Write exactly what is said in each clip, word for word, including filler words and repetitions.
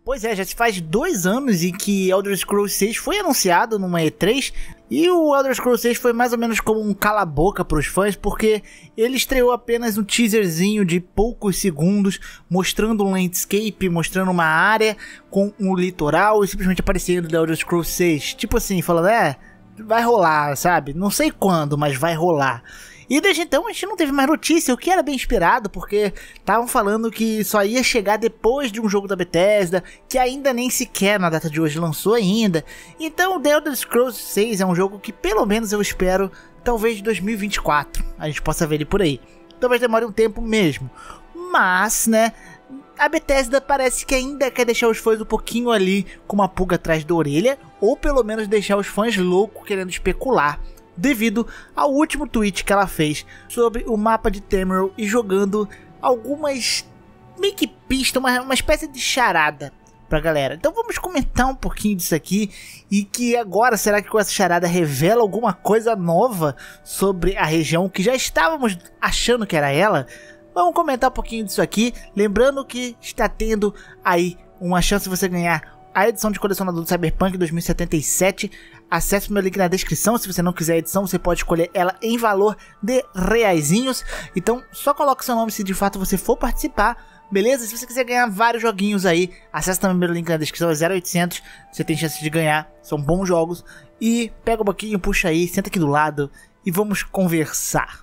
Pois é, já se faz dois anos em que Elder Scrolls seis foi anunciado numa E três, e o Elder Scrolls seis foi mais ou menos como um cala-boca para os fãs, porque ele estreou apenas um teaserzinho de poucos segundos, mostrando um landscape, mostrando uma área com um litoral e simplesmente aparecendo do Elder Scrolls seis. Tipo assim, falando, é, vai rolar, sabe? Não sei quando, mas vai rolar. E desde então a gente não teve mais notícia, o que era bem esperado, porque estavam falando que só ia chegar depois de um jogo da Bethesda, que ainda nem sequer na data de hoje lançou ainda. Então The Elder Scrolls seis é um jogo que pelo menos eu espero, talvez de dois mil e vinte e quatro, a gente possa ver ele por aí. Talvez demore um tempo mesmo, mas, né, a Bethesda parece que ainda quer deixar os fãs um pouquinho ali com uma pulga atrás da orelha, ou pelo menos deixar os fãs loucos querendo especular, devido ao último tweet que ela fez sobre o mapa de Tamriel e jogando algumas meio que pistas, uma, uma espécie de charada pra galera. Então vamos comentar um pouquinho disso aqui, e que agora, será que com essa charada revela alguma coisa nova sobre a região que já estávamos achando que era ela? Vamos comentar um pouquinho disso aqui, lembrando que está tendo aí uma chance de você ganhar a edição de colecionador do Cyberpunk dois mil e setenta e sete. Acesse o meu link na descrição. Se você não quiser a edição, você pode escolher ela em valor de reaisinhos. Então só coloque seu nome se de fato você for participar, beleza? Se você quiser ganhar vários joguinhos aí, acesse também o meu link na descrição, é zero oitocentos. Você tem chance de ganhar, são bons jogos. E pega um pouquinho, puxa aí, senta aqui do lado e vamos conversar.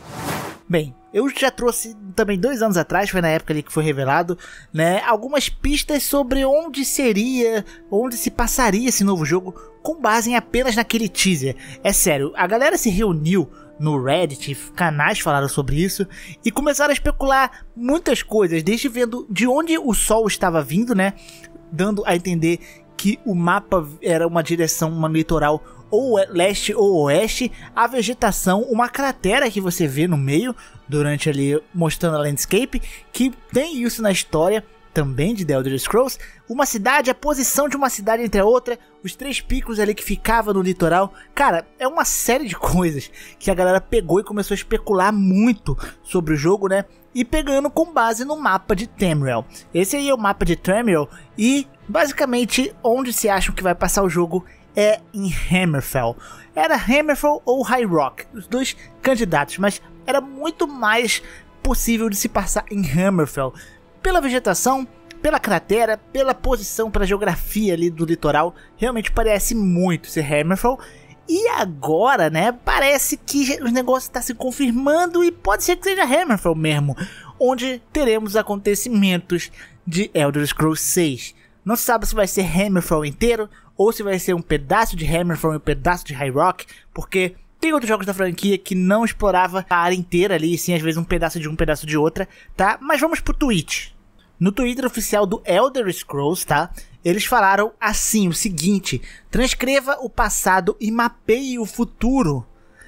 Bem, eu já trouxe também dois anos atrás, foi na época ali que foi revelado, né, algumas pistas sobre onde seria, onde se passaria esse novo jogo, com base em apenas naquele teaser. É sério, a galera se reuniu no Reddit, canais falaram sobre isso, e começaram a especular muitas coisas, desde vendo de onde o sol estava vindo, né, dando a entender que o mapa era uma direção, uma litoral, ou leste ou oeste, a vegetação, uma cratera que você vê no meio, durante ali, mostrando a landscape, que tem isso na história, também de The Elder Scrolls, uma cidade, a posição de uma cidade entre a outra, os três picos ali que ficavam no litoral. Cara, é uma série de coisas que a galera pegou e começou a especular muito sobre o jogo, né, e pegando com base no mapa de Tamriel. Esse aí é o mapa de Tamriel, e basicamente onde se acham que vai passar o jogo é em Hammerfell. Era Hammerfell ou High Rock, os dois candidatos, mas era muito mais possível de se passar em Hammerfell, pela vegetação, pela cratera, pela posição, pela geografia ali do litoral. Realmente parece muito ser Hammerfell. E agora, né, parece que o negócio está se confirmando e pode ser que seja Hammerfell mesmo, onde teremos acontecimentos de Elder Scrolls seis. Não se sabe se vai ser Hammerfell inteiro, ou se vai ser um pedaço de Hammerfell e um pedaço de High Rock, porque tem outros jogos da franquia que não explorava a área inteira ali, sim, às vezes um pedaço de um, pedaço de outra, tá? Mas vamos pro tweet. No Twitter oficial do Elder Scrolls, tá? Eles falaram assim, o seguinte: transcreva o passado e mapeie o futuro.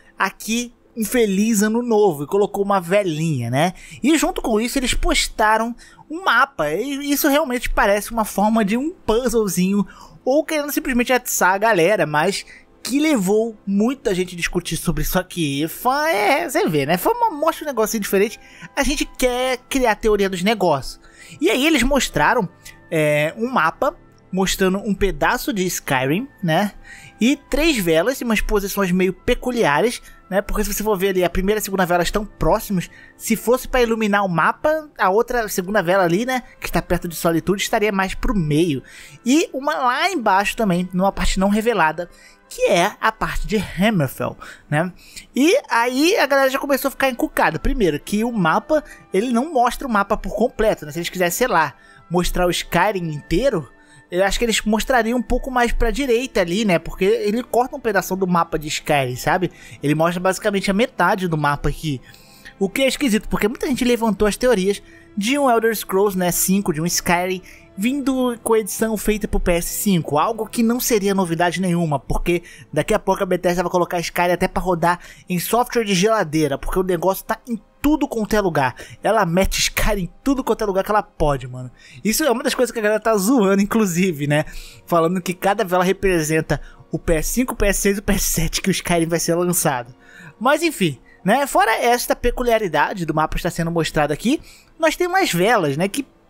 Aqui, um feliz ano novo, e colocou uma velhinha, né? E junto com isso eles postaram um mapa, e isso realmente parece uma forma de um puzzlezinho, ou querendo simplesmente atiçar a galera, mas que levou muita gente a discutir sobre isso aqui. Fã é, você vê, né? Fã mostra um negócio diferente, a gente quer criar a teoria dos negócios. E aí eles mostraram é, um mapa mostrando um pedaço de Skyrim, né? E três velas em umas posições meio peculiares, né? Porque se você for ver ali, a primeira e a segunda vela estão próximos. Se fosse para iluminar o mapa, a outra, a segunda vela ali, né, que está perto de Solitude, estaria mais pro meio. E uma lá embaixo também, numa parte não revelada, que é a parte de Hammerfell, né? E aí a galera já começou a ficar encucada. Primeiro, que o mapa, ele não mostra o mapa por completo, né? Se eles quisessem, sei lá, mostrar o Skyrim inteiro, eu acho que eles mostrariam um pouco mais pra direita ali, né? Porque ele corta um pedaço do mapa de Skyrim, sabe? Ele mostra basicamente a metade do mapa aqui. O que é esquisito, porque muita gente levantou as teorias de um Elder Scrolls, né, cinco, de um Skyrim, vindo com edição feita pro P S cinco. Algo que não seria novidade nenhuma, porque daqui a pouco a Bethesda vai colocar Skyrim até pra rodar em software de geladeira, porque o negócio tá em tudo quanto é lugar. Ela mete Skyrim em tudo quanto é lugar que ela pode, mano. Isso é uma das coisas que a galera tá zoando, inclusive, né? Falando que cada vela representa o P S cinco, o P S seis e o P S sete que o Skyrim vai ser lançado. Mas enfim, né? Fora esta peculiaridade do mapa estar sendo mostrado aqui, nós temos as velas, né? Que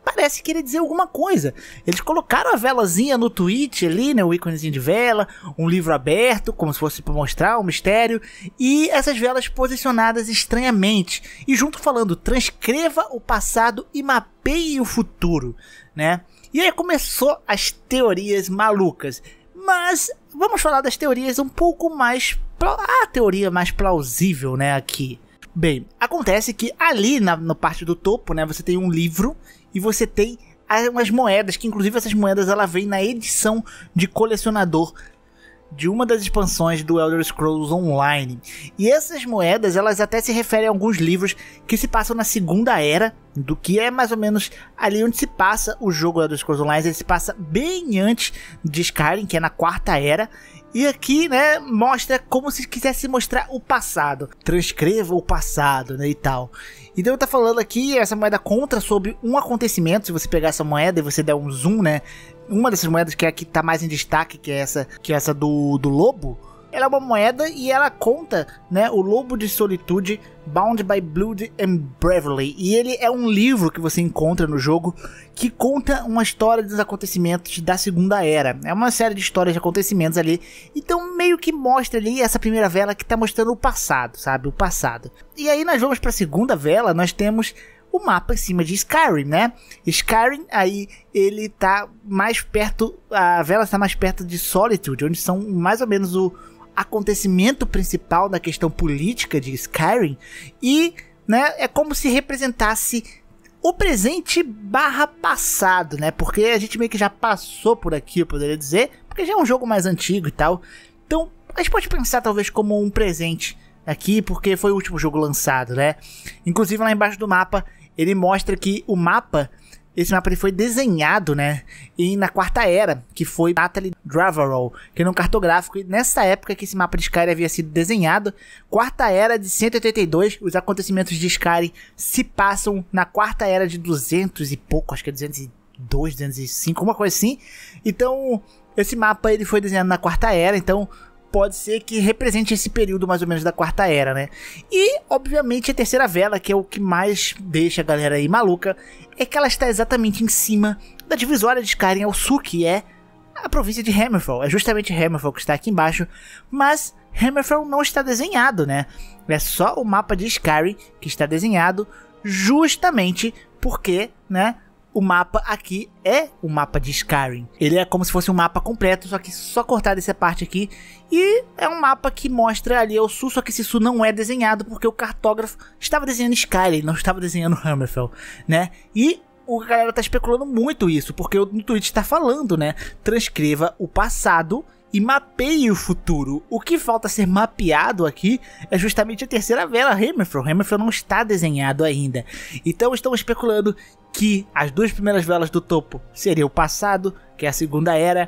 parece querer dizer alguma coisa. Eles colocaram a velazinha no tweet ali, né, o íconezinho de vela, um livro aberto, como se fosse para mostrar um mistério, e essas velas posicionadas estranhamente, e junto falando, transcreva o passado e mapeie o futuro, né? E aí começou as teorias malucas, mas vamos falar das teorias um pouco mais, a teoria mais plausível, né, aqui. Bem, acontece que ali na, na parte do topo, né, você tem um livro e você tem umas moedas, que inclusive essas moedas ela vem na edição de colecionador de uma das expansões do Elder Scrolls Online. E essas moedas, elas até se referem a alguns livros que se passam na Segunda Era, do que é mais ou menos ali onde se passa o jogo Elder Scrolls Online. Ele se passa bem antes de Skyrim, que é na Quarta Era. E aqui, né, mostra como se quisesse mostrar o passado. Transcreva o passado, né, e tal. Então tá falando aqui, essa moeda conta sobre um acontecimento. Se você pegar essa moeda e você der um zoom, né, uma dessas moedas que é a que tá mais em destaque, que é essa, que é essa do, do lobo, ela é uma moeda e ela conta, né, o Lobo de Solitude, Bound by Blood and Bravery. E ele é um livro que você encontra no jogo que conta uma história dos acontecimentos da Segunda Era. É uma série de histórias de acontecimentos ali. Então meio que mostra ali essa primeira vela que tá mostrando o passado, sabe? O passado. E aí nós vamos pra segunda vela, nós temos o mapa em cima de Skyrim, né? Skyrim, aí ele tá mais perto, a vela está mais perto de Solitude, onde são mais ou menos o acontecimento principal da questão política de Skyrim, e, né, é como se representasse o presente barra passado, né, porque a gente meio que já passou por aqui, eu poderia dizer, porque já é um jogo mais antigo e tal, então a gente pode pensar talvez como um presente aqui, porque foi o último jogo lançado, né, inclusive lá embaixo do mapa, ele mostra que o mapa, esse mapa ele foi desenhado, né, e na Quarta Era, que foi Natalie Dravarol, que é um cartográfico, e nessa época que esse mapa de Skyrim havia sido desenhado, Quarta Era de cento e oitenta e dois, os acontecimentos de Skyrim se passam na Quarta Era de duzentos e pouco, acho que é duzentos e dois, duzentos e cinco, uma coisa assim. Então, esse mapa ele foi desenhado na Quarta Era, então pode ser que represente esse período mais ou menos da Quarta Era, né? E, obviamente, a terceira vela, que é o que mais deixa a galera aí maluca, é que ela está exatamente em cima da divisória de Skyrim ao sul, que é a província de Hammerfell. É justamente Hammerfell que está aqui embaixo, mas Hammerfell não está desenhado, né? É só o mapa de Skyrim que está desenhado, justamente porque, né, o mapa aqui é o mapa de Skyrim. Ele é como se fosse um mapa completo, só que só cortado essa parte aqui. E é um mapa que mostra ali ao sul, só que esse sul não é desenhado porque o cartógrafo estava desenhando Skyrim, não estava desenhando Hammerfell, né? E a galera tá especulando muito isso, porque no Twitch está falando, né? Transcreva o passado e mapeie o futuro. O que falta ser mapeado aqui é justamente a terceira vela, Hammerfell. Hammerfell não está desenhado ainda. Então estão especulando que as duas primeiras velas do topo seria o passado, que é a Segunda Era,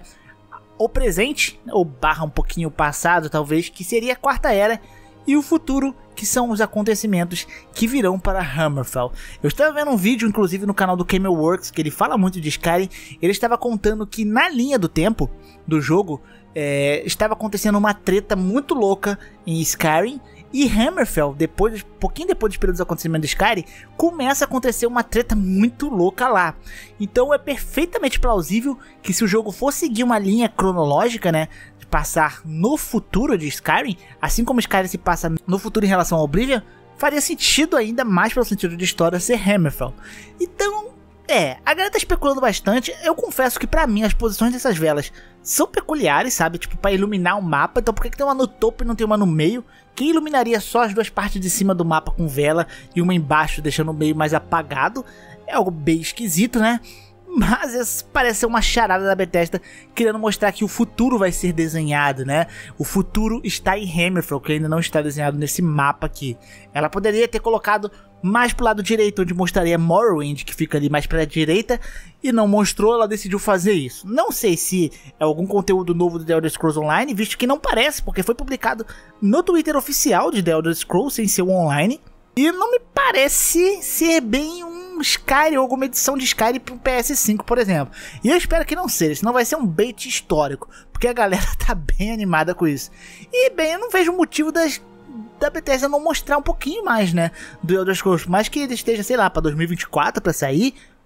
o presente, ou barra um pouquinho o passado talvez, que seria a Quarta Era, e o futuro, que são os acontecimentos que virão para Hammerfell. Eu estava vendo um vídeo, inclusive no canal do Camelworks, que ele fala muito de Skyrim. Ele estava contando que na linha do tempo do jogo é, estava acontecendo uma treta muito louca em Skyrim, e Hammerfell, depois, pouquinho depois dos períodos de acontecimento de Skyrim, começa a acontecer uma treta muito louca lá. Então é perfeitamente plausível que, se o jogo for seguir uma linha cronológica, né, de passar no futuro de Skyrim, assim como Skyrim se passa no futuro em relação ao Oblivion, faria sentido ainda mais pelo sentido de história ser Hammerfell. Então, é, a galera tá especulando bastante. Eu confesso que pra mim as posições dessas velas são peculiares, sabe? Tipo, pra iluminar o mapa. Então por que, que tem uma no topo e não tem uma no meio? Que iluminaria só as duas partes de cima do mapa com vela e uma embaixo, deixando o meio mais apagado? É algo bem esquisito, né? Mas isso parece ser uma charada da Bethesda, querendo mostrar que o futuro vai ser desenhado, né? O futuro está em Hammerfell, que ainda não está desenhado nesse mapa aqui. Ela poderia ter colocado mais pro lado direito, onde mostraria Morrowind, que fica ali mais pra direita, e não mostrou, ela decidiu fazer isso. Não sei se é algum conteúdo novo do The Elder Scrolls Online, visto que não parece, porque foi publicado no Twitter oficial de The Elder Scrolls, sem ser o online. E não me parece ser bem um Skyrim ou alguma edição de Skyrim pro P S cinco, por exemplo. E eu espero que não seja, senão vai ser um bait histórico, porque a galera tá bem animada com isso. E bem, eu não vejo motivo das, da Bethesda não mostrar um pouquinho mais, né, do Elder Scrolls. Por mais que ele esteja, sei lá, pra dois mil e vinte e quatro pra sair,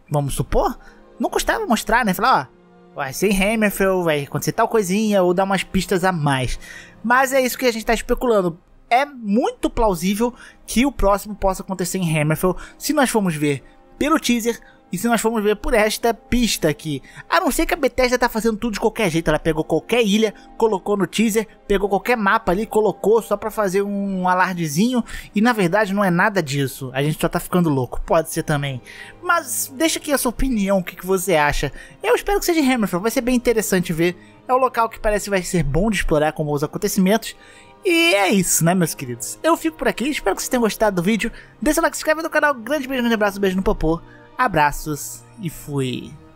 vamos supor, não custava mostrar, né? Falar, ó, vai ser em Hammerfell, vai acontecer tal coisinha, ou dar umas pistas a mais. Mas é isso que a gente tá especulando. É muito plausível que o próximo possa acontecer em Hammerfell, se nós formos ver pelo teaser e se nós formos ver por esta pista aqui. A não ser que a Bethesda tá fazendo tudo de qualquer jeito. Ela pegou qualquer ilha, colocou no teaser, pegou qualquer mapa ali, colocou só pra fazer um alardezinho. E na verdade não é nada disso. A gente só tá ficando louco. Pode ser também. Mas deixa aqui a sua opinião, o que, que você acha. Eu espero que seja em Hammerfell, vai ser bem interessante ver. É um local que parece que vai ser bom de explorar com os acontecimentos. E é isso, né, meus queridos? Eu fico por aqui, espero que vocês tenham gostado do vídeo. Deixa o like, se inscreve no canal, grande beijo, grande abraço, beijo no popô. Abraços e fui.